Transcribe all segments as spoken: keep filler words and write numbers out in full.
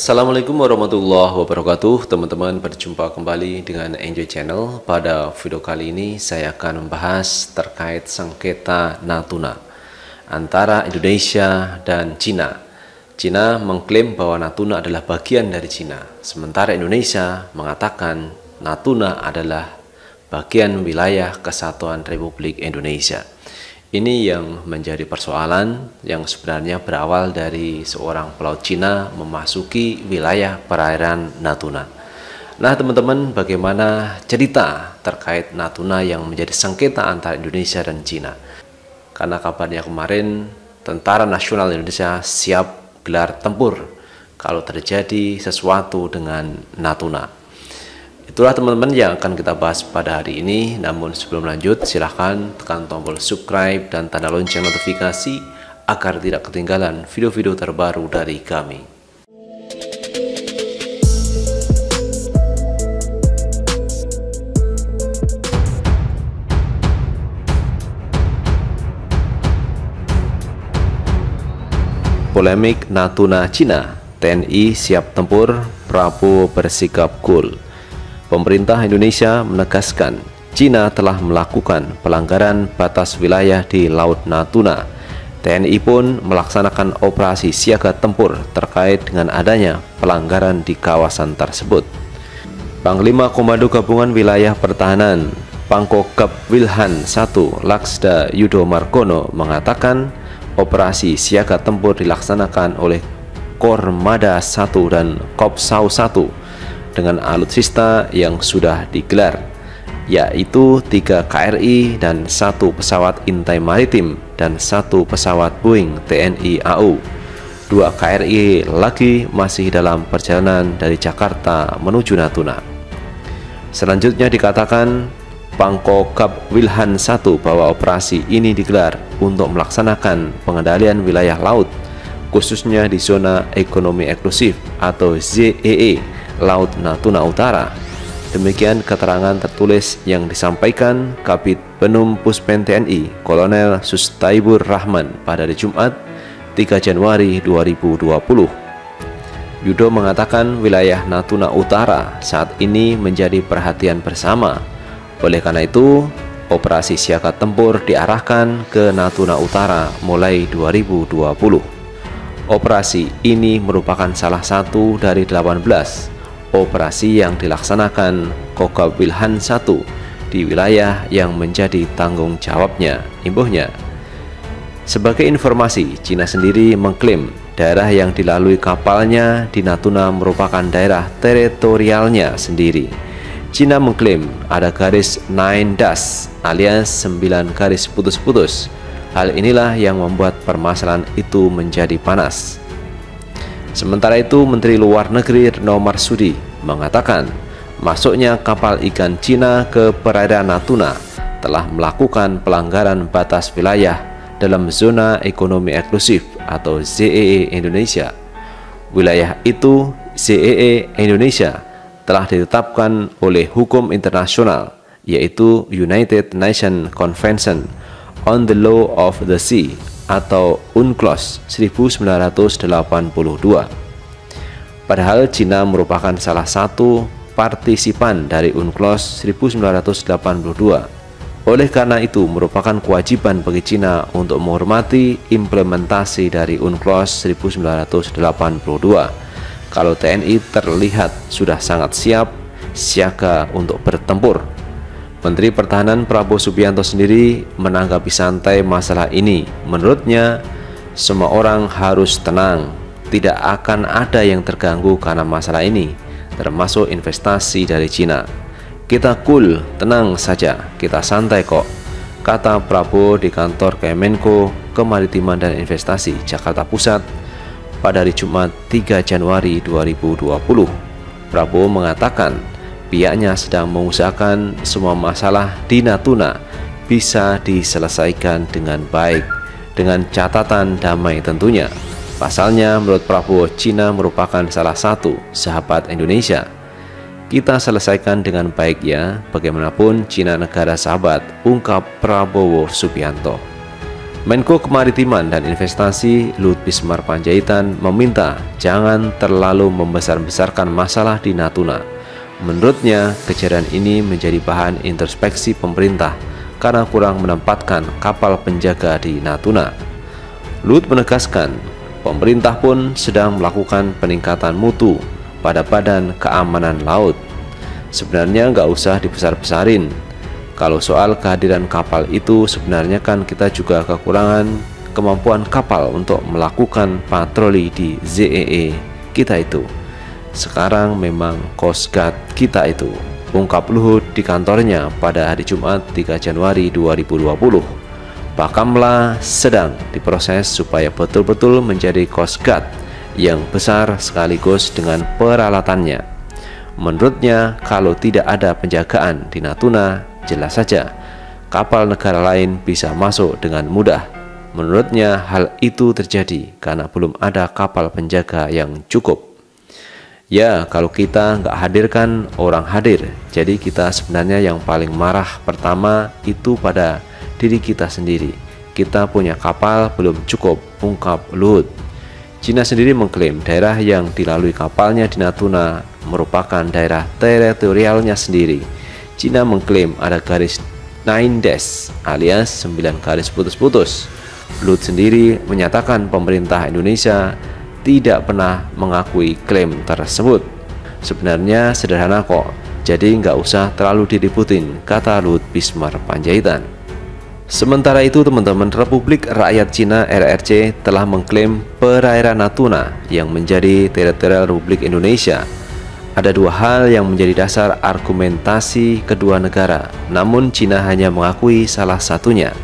Assalamualaikum warahmatullahi wabarakatuh. Teman-teman, berjumpa kembali dengan Enjoy Channel. Pada video kali ini saya akan membahas terkait sengketa Natuna antara Indonesia dan Cina. Cina mengklaim bahwa Natuna adalah bagian dari Cina, sementara Indonesia mengatakan Natuna adalah bagian wilayah kesatuan Republik Indonesia. Ini yang menjadi persoalan yang sebenarnya berawal dari seorang pelaut Cina memasuki wilayah perairan Natuna. Nah teman-teman, bagaimana cerita terkait Natuna yang menjadi sengketa antara Indonesia dan Cina? Karena kabarnya kemarin Tentara Nasional Indonesia siap gelar tempur kalau terjadi sesuatu dengan Natuna. Itulah teman-teman yang akan kita bahas pada hari ini. Namun sebelum lanjut, silahkan tekan tombol subscribe dan tanda lonceng notifikasi agar tidak ketinggalan video-video terbaru dari kami. Polemik Natuna Cina, T N I siap tempur, Prabowo bersikap cool. Pemerintah Indonesia menegaskan Cina telah melakukan pelanggaran batas wilayah di Laut Natuna. T N I pun melaksanakan operasi siaga tempur terkait dengan adanya pelanggaran di kawasan tersebut. Panglima Komando Gabungan Wilayah Pertahanan Pangkogap Wilhan satu Laksda Yudo Margono mengatakan operasi siaga tempur dilaksanakan oleh Kormada satu dan Kopsau satu dengan alutsista yang sudah digelar, yaitu tiga K R I dan satu pesawat intai maritim dan satu pesawat Boeing T N I A U. Dua K R I lagi masih dalam perjalanan dari Jakarta menuju Natuna. Selanjutnya dikatakan Pangkogap Wilhan satu bahwa operasi ini digelar untuk melaksanakan pengendalian wilayah laut, khususnya di zona ekonomi eksklusif atau Z E E Laut Natuna Utara. Demikian keterangan tertulis yang disampaikan Kabid Penum Puspen T N I Kolonel Sustaibur Rahman pada hari Jumat tiga Januari dua ribu dua puluh. Yudo mengatakan wilayah Natuna Utara saat ini menjadi perhatian bersama. Oleh karena itu, operasi siaga tempur diarahkan ke Natuna Utara mulai dua ribu dua puluh. Operasi ini merupakan salah satu dari delapan belas operasi yang dilaksanakan Kogab Wilhan satu di wilayah yang menjadi tanggung jawabnya, imbuhnya. Sebagai informasi, Cina sendiri mengklaim daerah yang dilalui kapalnya di Natuna merupakan daerah teritorialnya sendiri. Cina mengklaim ada garis nine dash alias sembilan garis putus-putus. Hal inilah yang membuat permasalahan itu menjadi panas. Sementara itu, Menteri Luar Negeri Retno Marsudi mengatakan masuknya kapal ikan Cina ke perairan Natuna telah melakukan pelanggaran batas wilayah dalam zona ekonomi eksklusif atau Z E E Indonesia. Wilayah itu, Z E E Indonesia, telah ditetapkan oleh hukum internasional, yaitu United Nations Convention on the Law of the Sea atau UNCLOS seribu sembilan ratus delapan puluh dua. Padahal Cina merupakan salah satu partisipan dari UNCLOS seribu sembilan ratus delapan puluh dua. Oleh karena itu, merupakan kewajiban bagi Cina untuk menghormati implementasi dari UNCLOS seribu sembilan ratus delapan puluh dua. Kalau T N I terlihat sudah sangat siap siaga untuk bertempur. Menteri Pertahanan Prabowo Subianto sendiri menanggapi santai masalah ini. Menurutnya, semua orang harus tenang. Tidak akan ada yang terganggu karena masalah ini, termasuk investasi dari Cina. Kita cool, tenang saja, kita santai kok, kata Prabowo di kantor Kemenko Kemaritiman dan Investasi Jakarta Pusat pada hari Jumat tiga Januari dua ribu dua puluh. Prabowo mengatakan pihaknya sedang mengusahakan semua masalah di Natuna bisa diselesaikan dengan baik, dengan catatan damai tentunya. Pasalnya, menurut Prabowo, Cina merupakan salah satu sahabat Indonesia. Kita selesaikan dengan baik ya, bagaimanapun Cina negara sahabat, ungkap Prabowo Subianto. Menko Kemaritiman dan Investasi Luhut Binsar Panjaitan meminta jangan terlalu membesar-besarkan masalah di Natuna. Menurutnya, kejadian ini menjadi bahan introspeksi pemerintah karena kurang menempatkan kapal penjaga di Natuna. Luhut menegaskan, pemerintah pun sedang melakukan peningkatan mutu pada Badan Keamanan Laut. Sebenarnya nggak usah dibesar-besarin. Kalau soal kehadiran kapal itu sebenarnya kan kita juga kekurangan kemampuan kapal untuk melakukan patroli di Z E E kita itu. Sekarang memang Coast Guard kita itu, ungkap Luhut di kantornya pada hari Jumat tiga Januari dua ribu dua puluh. Bakamla sedang diproses supaya betul-betul menjadi Coast Guard yang besar sekaligus dengan peralatannya. Menurutnya, kalau tidak ada penjagaan di Natuna, jelas saja kapal negara lain bisa masuk dengan mudah. Menurutnya, hal itu terjadi karena belum ada kapal penjaga yang cukup. Ya, kalau kita nggak hadirkan, orang hadir. Jadi kita sebenarnya yang paling marah pertama itu pada diri kita sendiri. Kita punya kapal belum cukup, ungkap Luhut. Cina sendiri mengklaim daerah yang dilalui kapalnya di Natuna merupakan daerah teritorialnya sendiri. Cina mengklaim ada garis nine dash alias sembilan garis putus-putus. Luhut sendiri menyatakan pemerintah Indonesia tidak pernah mengakui klaim tersebut. Sebenarnya sederhana kok, jadi nggak usah terlalu diributin, kata Luhut Binsar Panjaitan. Sementara itu, teman-teman, Republik Rakyat Cina R R C telah mengklaim perairan Natuna yang menjadi teritorial Republik Indonesia. Ada dua hal yang menjadi dasar argumentasi kedua negara, namun Cina hanya mengakui salah satunya.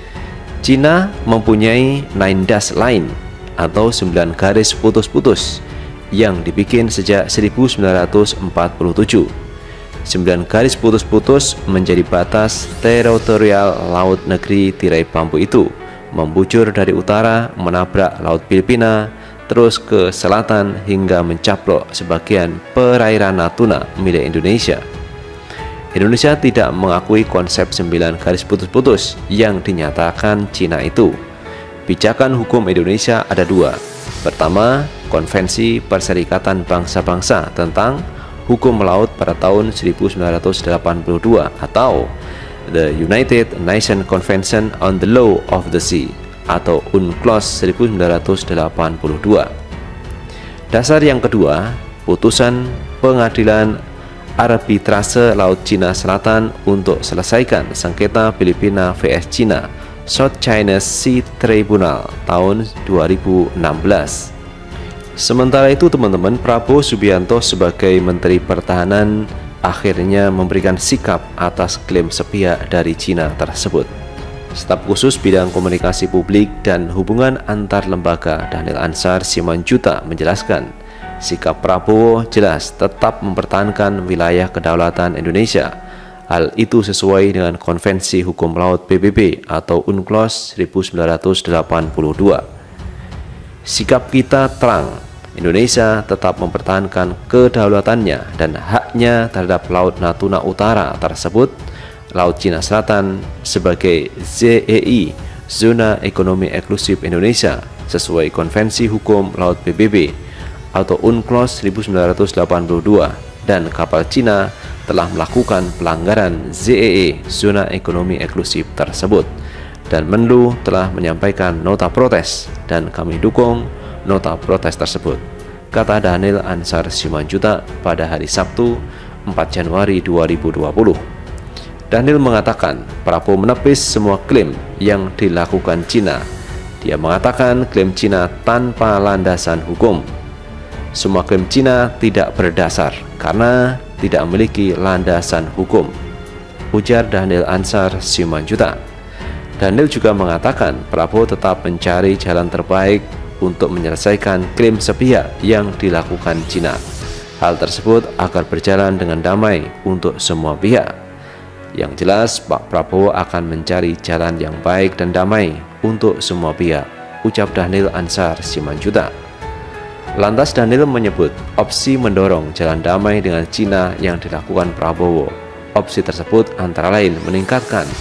Cina mempunyai nine dash line atau sembilan garis putus-putus yang dibikin sejak seribu sembilan ratus empat puluh tujuh. Sembilan garis putus-putus menjadi batas teritorial laut negeri tirai bambu itu, membujur dari utara menabrak Laut Filipina, terus ke selatan hingga mencaplok sebagian perairan Natuna milik Indonesia. Indonesia tidak mengakui konsep sembilan garis putus-putus yang dinyatakan Cina itu. Pijakan hukum Indonesia ada dua. Pertama, Konvensi Perserikatan Bangsa-Bangsa tentang Hukum Laut pada tahun seribu sembilan ratus delapan puluh dua atau The United Nations Convention on the Law of the Sea atau UNCLOS seribu sembilan ratus delapan puluh dua. Dasar yang kedua, putusan Pengadilan Arbitrase Laut Cina Selatan untuk selesaikan sengketa Filipina vs Cina, South China Sea Tribunal tahun dua ribu enam belas. Sementara itu, teman-teman, Prabowo Subianto sebagai Menteri Pertahanan akhirnya memberikan sikap atas klaim sepihak dari Cina tersebut. Staf khusus bidang komunikasi publik dan hubungan antar lembaga Dhanil Ansar Simanjuta menjelaskan, sikap Prabowo jelas tetap mempertahankan wilayah kedaulatan Indonesia. Hal itu sesuai dengan Konvensi Hukum Laut P B B atau UNCLOS seribu sembilan ratus delapan puluh dua. Sikap kita terang, Indonesia tetap mempertahankan kedaulatannya dan haknya terhadap Laut Natuna Utara tersebut, Laut Cina Selatan sebagai Z E I, Zona Ekonomi Eksklusif Indonesia, sesuai Konvensi Hukum Laut P B B atau UNCLOS seribu sembilan ratus delapan puluh dua, dan kapal Cina telah melakukan pelanggaran Z E E, Zona Ekonomi Eksklusif tersebut. Dan Menlu telah menyampaikan nota protes dan kami dukung nota protes tersebut, kata Dhanil Ansar Simanjuta pada hari Sabtu empat Januari dua ribu dua puluh. Dhanil mengatakan Prabowo menepis semua klaim yang dilakukan Cina. Dia mengatakan klaim Cina tanpa landasan hukum. Semua klaim Cina tidak berdasar karena tidak memiliki landasan hukum, ujar Dhanil Ansar Simanjuta. Dhanil juga mengatakan Prabowo tetap mencari jalan terbaik untuk menyelesaikan klaim sepihak yang dilakukan Cina. Hal tersebut agar berjalan dengan damai untuk semua pihak. Yang jelas, Pak Prabowo akan mencari jalan yang baik dan damai untuk semua pihak, ucap Dhanil Ansar Simanjuta. Lantas Dhanil menyebut opsi mendorong jalan damai dengan Cina yang dilakukan Prabowo. Opsi tersebut antara lain meningkatkan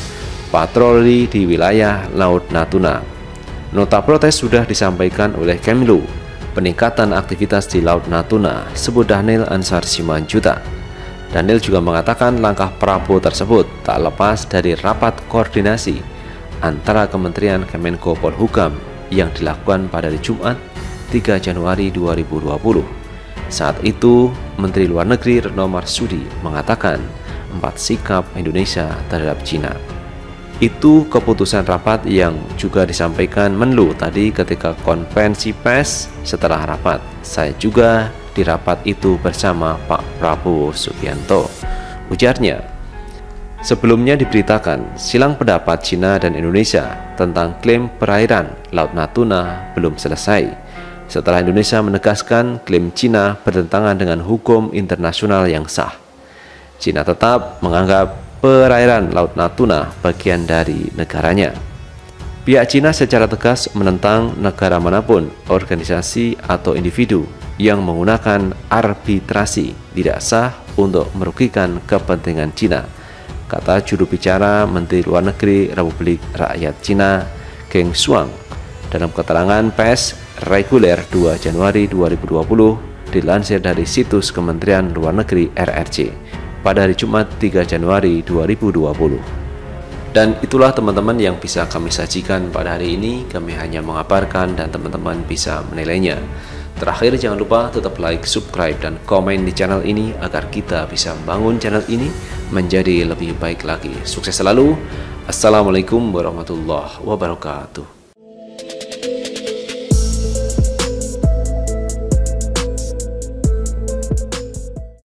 patroli di wilayah Laut Natuna. Nota protes sudah disampaikan oleh Kemlu. Peningkatan aktivitas di Laut Natuna, sebut Dhanil Ansar Simanjuta. Dhanil juga mengatakan langkah Prabowo tersebut tak lepas dari rapat koordinasi antara Kementerian Kemenko Polhukam yang dilakukan pada hari Jumat tiga Januari dua ribu dua puluh. Saat itu, Menteri Luar Negeri Retno Marsudi mengatakan empat sikap Indonesia terhadap Cina. Itu keputusan rapat yang juga disampaikan Menlu tadi ketika konferensi pers setelah rapat. Saya juga di rapat itu bersama Pak Prabowo Subianto, ujarnya. Sebelumnya diberitakan silang pendapat Cina dan Indonesia tentang klaim perairan Laut Natuna belum selesai. Setelah Indonesia menegaskan klaim Cina bertentangan dengan hukum internasional yang sah. Cina tetap menganggap perairan Laut Natuna bagian dari negaranya. Pihak Cina secara tegas menentang negara manapun, organisasi atau individu yang menggunakan arbitrasi tidak sah untuk merugikan kepentingan Cina, kata juru bicara Menteri Luar Negeri Republik Rakyat Cina Geng Shuang dalam keterangan pers reguler dua Januari dua ribu dua puluh dilansir dari situs Kementerian Luar Negeri R R C pada hari Jumat tiga Januari dua ribu dua puluh. Dan itulah teman-teman yang bisa kami sajikan pada hari ini. Kami hanya mengabarkan dan teman-teman bisa menilainya. Terakhir, jangan lupa tetap like, subscribe, dan komen di channel ini agar kita bisa membangun channel ini menjadi lebih baik lagi. Sukses selalu. Assalamualaikum warahmatullahi wabarakatuh.